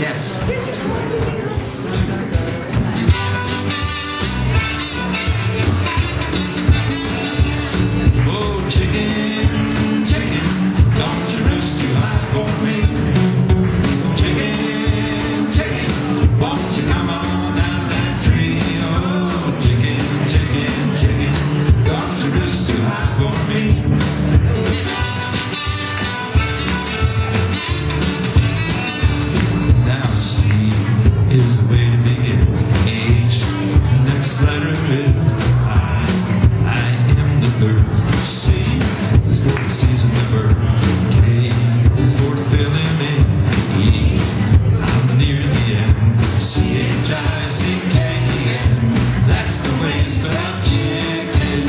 Yes. Oh, chicken, chicken, don't you roost too high for me. Chicken, chicken, won't you come on out of that tree? Oh, chicken, chicken, chicken, don't you roost too high for me. Now C is the way to begin. H, the next letter is I. I am the third. C is for the season number. K is for the filling in. E, I'm near the end. C-H-I-C-K-E-N. That's the way it's spelled chicken.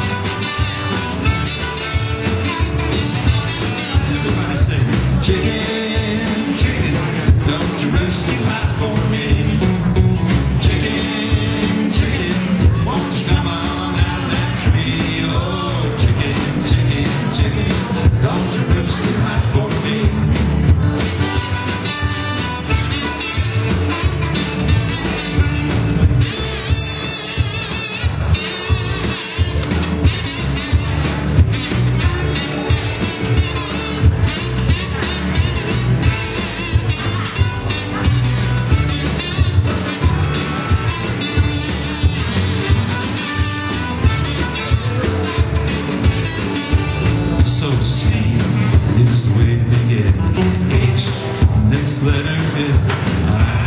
Everybody say chicken, chicken, don't you roost too high for me. Chicken, chicken, won't you come on out of that tree? Oh, chicken, chicken, chicken, don't you roost too high for me. So C is the way to begin. H, next letter is I.